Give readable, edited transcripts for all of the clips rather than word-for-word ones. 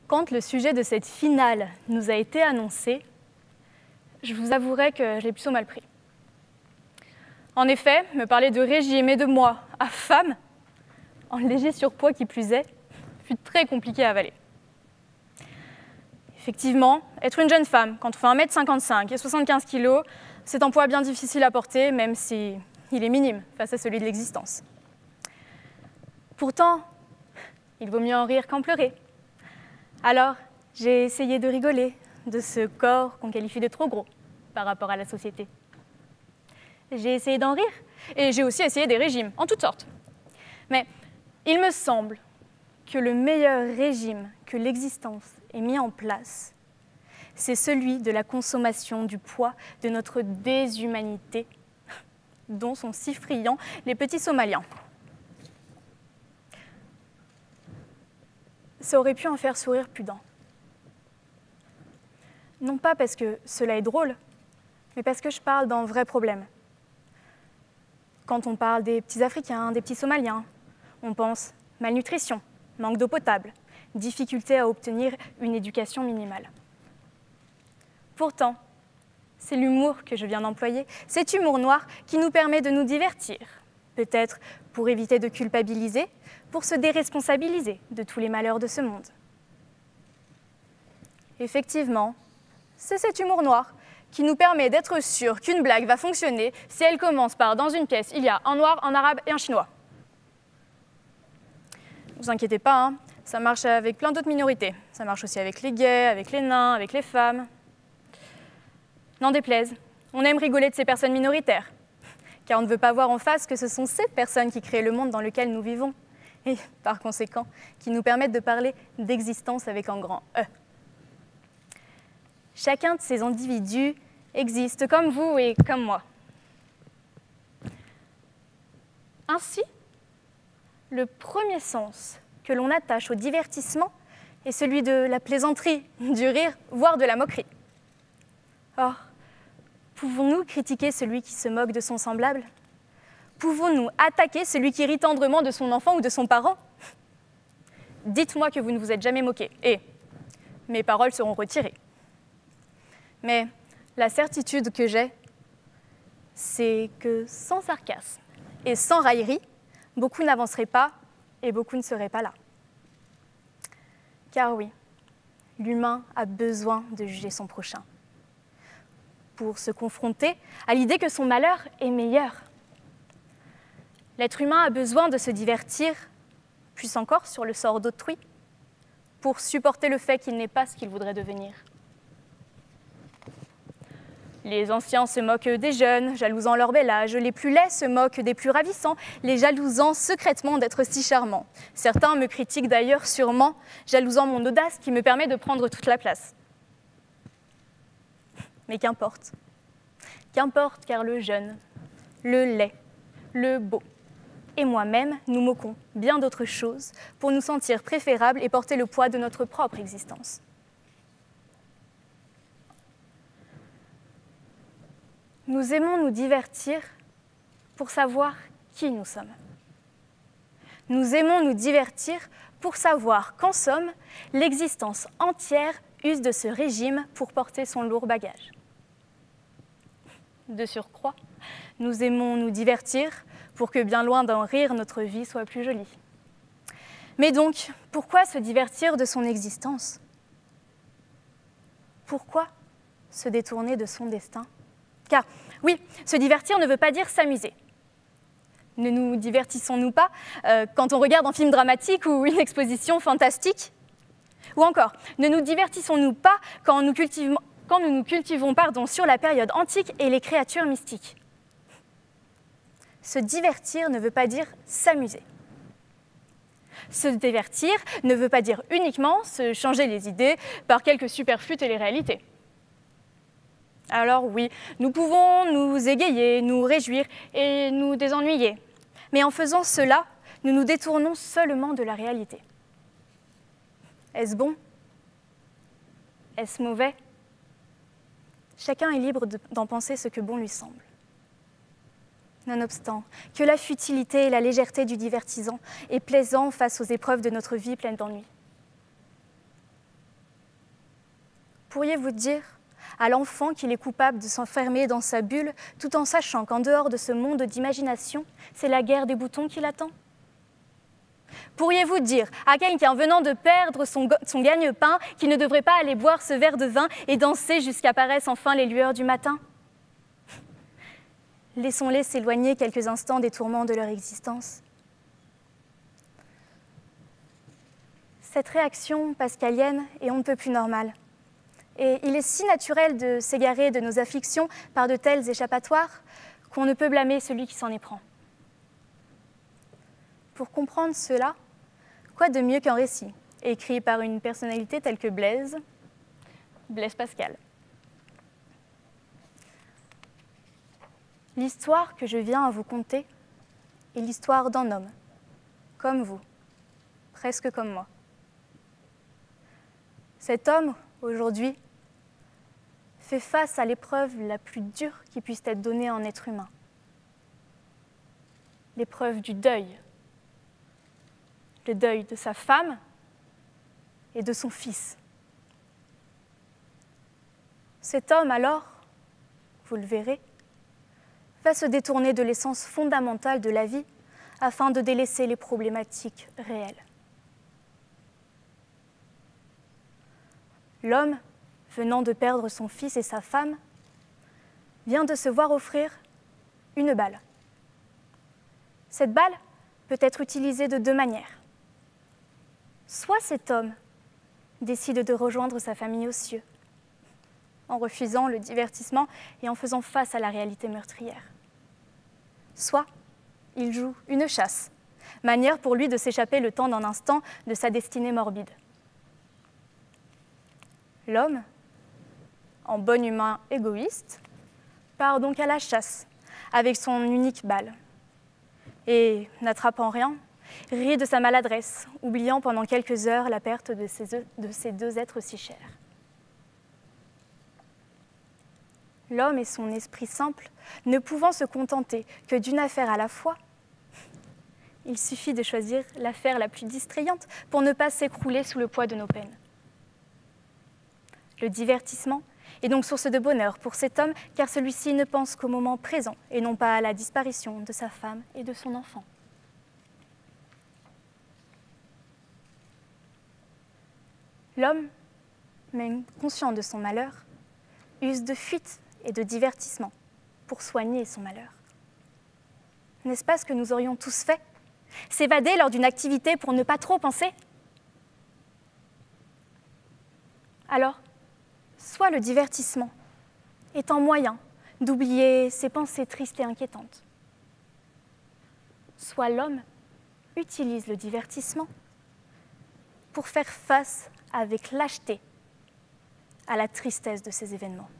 Quand le sujet de cette finale nous a été annoncé, je vous avouerai que je l'ai plutôt mal pris. En effet, me parler de régime et de moi à femme, en léger surpoids qui plus est, fut très compliqué à avaler. Effectivement, être une jeune femme, quand on fait 1m55 et 75 kg, c'est un poids bien difficile à porter, même s'il est minime face à celui de l'existence. Pourtant, il vaut mieux en rire qu'en pleurer. Alors, j'ai essayé de rigoler de ce corps qu'on qualifie de trop gros par rapport à la société. J'ai essayé d'en rire, et j'ai aussi essayé des régimes, en toutes sortes. Mais il me semble que le meilleur régime que l'existence ait mis en place, c'est celui de la consommation du poids de notre déshumanité, dont sont si friands les petits Somaliens. Ça aurait pu en faire sourire plus d'un. Non pas parce que cela est drôle, mais parce que je parle d'un vrai problème. Quand on parle des petits Africains, des petits Somaliens, on pense malnutrition, manque d'eau potable, difficulté à obtenir une éducation minimale. Pourtant, c'est l'humour que je viens d'employer, cet humour noir qui nous permet de nous divertir, peut-être pour éviter de culpabiliser, pour se déresponsabiliser de tous les malheurs de ce monde. Effectivement, c'est cet humour noir qui nous permet d'être sûr qu'une blague va fonctionner si elle commence par « dans une pièce, il y a un noir, un arabe et un chinois ». Ne vous inquiétez pas, hein, ça marche avec plein d'autres minorités. Ça marche aussi avec les gays, avec les nains, avec les femmes. N'en déplaise, on aime rigoler de ces personnes minoritaires, car on ne veut pas voir en face que ce sont ces personnes qui créent le monde dans lequel nous vivons, et par conséquent, qui nous permettent de parler d'existence avec un grand E. Chacun de ces individus existe comme vous et comme moi. Ainsi, le premier sens que l'on attache au divertissement est celui de la plaisanterie, du rire, voire de la moquerie. Or, pouvons-nous critiquer celui qui se moque de son semblable? Pouvons-nous attaquer celui qui rit tendrement de son enfant ou de son parent? Dites-moi que vous ne vous êtes jamais moqué, et mes paroles seront retirées. Mais la certitude que j'ai, c'est que sans sarcasme et sans raillerie, beaucoup n'avanceraient pas et beaucoup ne seraient pas là. Car oui, l'humain a besoin de juger son prochain, pour se confronter à l'idée que son malheur est meilleur. L'être humain a besoin de se divertir, plus encore sur le sort d'autrui, pour supporter le fait qu'il n'est pas ce qu'il voudrait devenir. Les anciens se moquent des jeunes, jalousant leur bel âge. Les plus laids se moquent des plus ravissants, les jalousant secrètement d'être si charmants. Certains me critiquent d'ailleurs sûrement, jalousant mon audace qui me permet de prendre toute la place. Mais qu'importe. Qu'importe, car le jeune, le laid, le beau et moi-même, nous moquons bien d'autres choses pour nous sentir préférables et porter le poids de notre propre existence. Nous aimons nous divertir pour savoir qui nous sommes. Nous aimons nous divertir pour savoir qu'en somme, l'existence entière use de ce régime pour porter son lourd bagage. De surcroît, nous aimons nous divertir pour que, bien loin d'un rire, notre vie soit plus jolie. Mais donc, pourquoi se divertir de son existence? Pourquoi se détourner de son destin? Car, oui, se divertir ne veut pas dire s'amuser. Ne nous divertissons-nous pas quand on regarde un film dramatique ou une exposition fantastique? Ou encore, ne nous divertissons-nous pas quand nous nous cultivons sur la période antique et les créatures mystiques? Se divertir ne veut pas dire s'amuser. Se divertir ne veut pas dire uniquement se changer les idées par quelques superflus téléréalités. Alors oui, nous pouvons nous égayer, nous réjouir et nous désennuyer. Mais en faisant cela, nous nous détournons seulement de la réalité. Est-ce bon? Est-ce mauvais? Chacun est libre d'en penser ce que bon lui semble. Nonobstant, que la futilité et la légèreté du divertissant est plaisant face aux épreuves de notre vie pleine d'ennuis. Pourriez-vous dire à l'enfant qu'il est coupable de s'enfermer dans sa bulle, tout en sachant qu'en dehors de ce monde d'imagination, c'est la guerre des boutons qui l'attend? Pourriez-vous dire à quelqu'un venant de perdre son gagne-pain qu'il ne devrait pas aller boire ce verre de vin et danser jusqu'apparaissent enfin les lueurs du matin? Laissons-les s'éloigner quelques instants des tourments de leur existence. Cette réaction pascalienne est on ne peut plus normale. Et il est si naturel de s'égarer de nos afflictions par de tels échappatoires qu'on ne peut blâmer celui qui s'en éprend. Pour comprendre cela, quoi de mieux qu'un récit, écrit par une personnalité telle que Blaise Pascal. L'histoire que je viens à vous conter est l'histoire d'un homme, comme vous, presque comme moi. Cet homme, aujourd'hui, fait face à l'épreuve la plus dure qui puisse être donnée à un être humain. L'épreuve du deuil. Le deuil de sa femme et de son fils. Cet homme, alors, vous le verrez, va se détourner de l'essence fondamentale de la vie afin de délaisser les problématiques réelles. L'homme, venant de perdre son fils et sa femme, vient de se voir offrir une balle. Cette balle peut être utilisée de deux manières. Soit cet homme décide de rejoindre sa famille aux cieux, en refusant le divertissement et en faisant face à la réalité meurtrière. Soit il joue une chasse, manière pour lui de s'échapper le temps d'un instant de sa destinée morbide. L'homme, en bon humain égoïste, part donc à la chasse avec son unique balle et, n'attrapant rien, rit de sa maladresse, oubliant pendant quelques heures la perte de ces deux êtres si chers. L'homme et son esprit simple, ne pouvant se contenter que d'une affaire à la fois, il suffit de choisir l'affaire la plus distrayante pour ne pas s'écrouler sous le poids de nos peines. Le divertissement est donc source de bonheur pour cet homme, car celui-ci ne pense qu'au moment présent et non pas à la disparition de sa femme et de son enfant. L'homme, même conscient de son malheur, use de fuite et de divertissement pour soigner son malheur. N'est-ce pas ce que nous aurions tous fait? S'évader lors d'une activité pour ne pas trop penser? Alors, soit le divertissement est un moyen d'oublier ses pensées tristes et inquiétantes, soit l'homme utilise le divertissement pour faire face avec lâcheté à la tristesse de ces événements.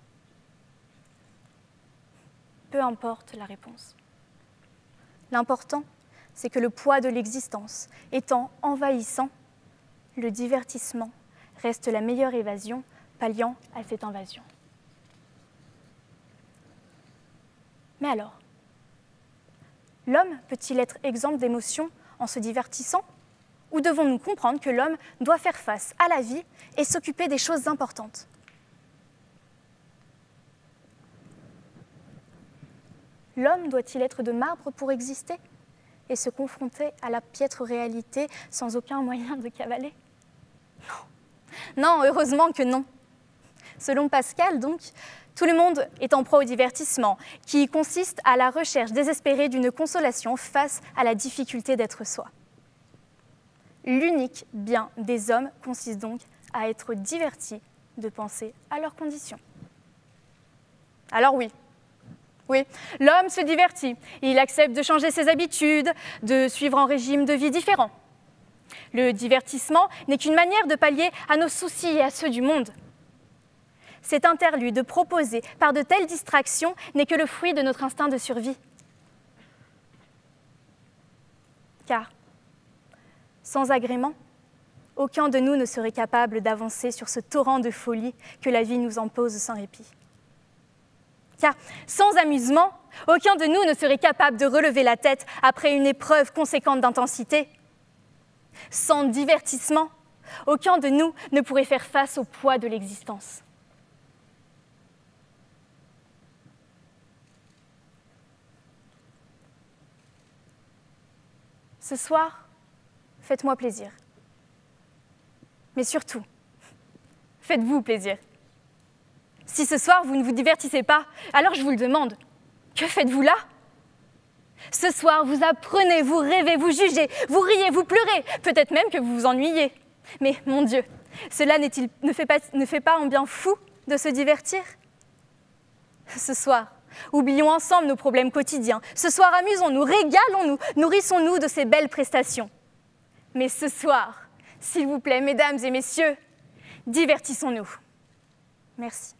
Peu importe la réponse. L'important, c'est que le poids de l'existence étant envahissant, le divertissement reste la meilleure évasion palliant à cette invasion. Mais alors, l'homme peut-il être exempt d'émotions en se divertissant? Ou devons-nous comprendre que l'homme doit faire face à la vie et s'occuper des choses importantes? L'homme doit-il être de marbre pour exister et se confronter à la piètre réalité sans aucun moyen de cavaler? Non, heureusement que non. Selon Pascal, donc, tout le monde est en proie au divertissement, qui consiste à la recherche désespérée d'une consolation face à la difficulté d'être soi. L'unique bien des hommes consiste donc à être divertis de penser à leurs conditions. Alors oui, l'homme se divertit. Il accepte de changer ses habitudes, de suivre un régime de vie différent. Le divertissement n'est qu'une manière de pallier à nos soucis et à ceux du monde. Cet interlude proposé par de telles distractions n'est que le fruit de notre instinct de survie. Car, sans agrément, aucun de nous ne serait capable d'avancer sur ce torrent de folie que la vie nous impose sans répit. Car, sans amusement, aucun de nous ne serait capable de relever la tête après une épreuve conséquente d'intensité. Sans divertissement, Aucun de nous ne pourrait faire face au poids de l'existence. Ce soir, faites-moi plaisir. Mais surtout, faites-vous plaisir. Si ce soir, vous ne vous divertissez pas, alors je vous le demande, que faites-vous là? Ce soir, vous apprenez, vous rêvez, vous jugez, vous riez, vous pleurez, peut-être même que vous vous ennuyez. Mais, mon Dieu, cela ne fait pas un bien fou de se divertir? Ce soir, oublions ensemble nos problèmes quotidiens. Ce soir, amusons-nous, régalons-nous, nourrissons-nous de ces belles prestations. Mais ce soir, s'il vous plaît, mesdames et messieurs, divertissons-nous. Merci.